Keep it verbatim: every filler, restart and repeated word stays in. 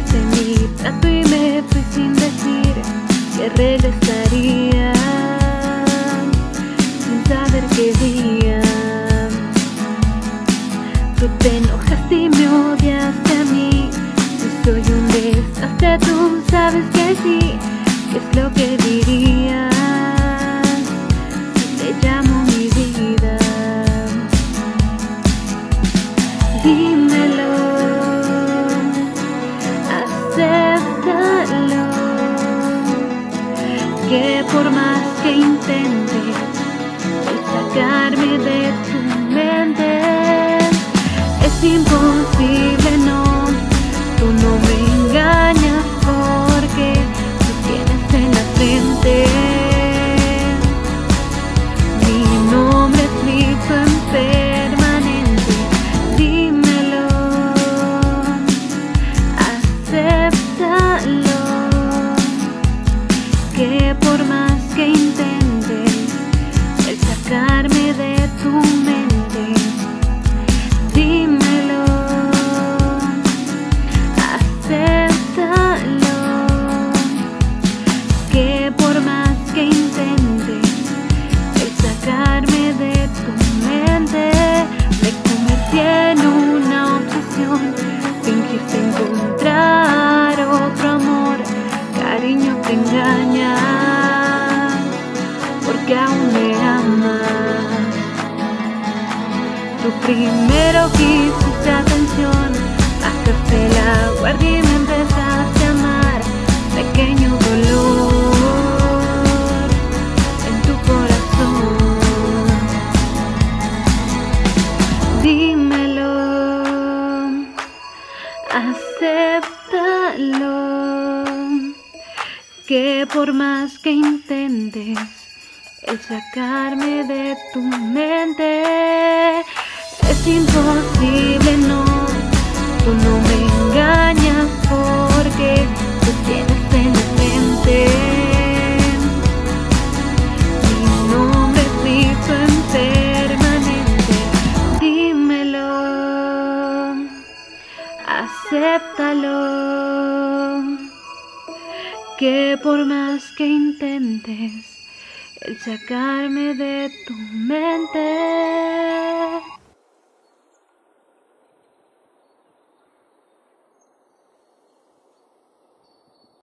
Hice mi trato y me fui sin decir que regresaría, sin saber qué día. Tú te enojaste y me odiaste a mí. Yo soy un desastre, tú sabes que sí. ¿Qué es lo que dirías si te llamo mi vida? Dímelo, acéptalo, que por más que intentes sacarme de tu mente, es imposible, no. Tú no me engañas porque tú tienes en la frente mi nombre escrito en permanente. Dímelo, acéptalo, que por más que intentes el sacarme de tu mente, dímelo, acéptalo, que por más que intentes el sacarme de tu mente, me convertí en una obsesión. Fingiste encontrar otro amor, cariño, te engañas porque aún me amas. Tú primero quisiste atención, bajaste la guardia y me empezaste a amar. Pequeño dolor en tu corazón. Dímelo, acéptalo, que por más que intentes el sacarme de tu mente, es imposible, no. Tú no me engañas porque tú tienes en la mente mi nombre escrito en permanente. Dímelo, acéptalo, que por más que intentes el sacarme de tu mente,